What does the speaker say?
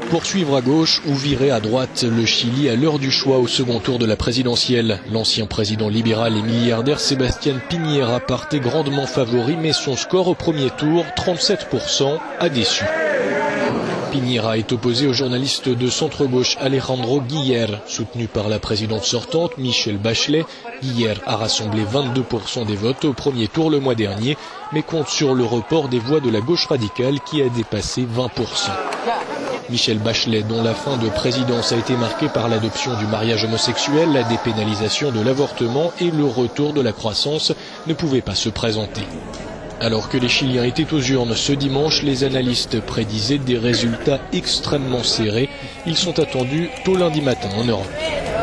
Poursuivre à gauche ou virer à droite, le Chili à l'heure du choix au second tour de la présidentielle. L'ancien président libéral et milliardaire Sébastien Piñera partait grandement favori, mais son score au premier tour, 37%, a déçu. Piñera est opposé au journaliste de centre-gauche Alejandro Guiller, soutenu par la présidente sortante Michelle Bachelet. Guiller a rassemblé 22% des votes au premier tour le mois dernier, mais compte sur le report des voix de la gauche radicale qui a dépassé 20%. Michelle Bachelet, dont la fin de présidence a été marquée par l'adoption du mariage homosexuel, la dépénalisation de l'avortement et le retour de la croissance, ne pouvait pas se présenter. Alors que les Chiliens étaient aux urnes ce dimanche, les analystes prédisaient des résultats extrêmement serrés. Ils sont attendus tôt lundi matin en Europe.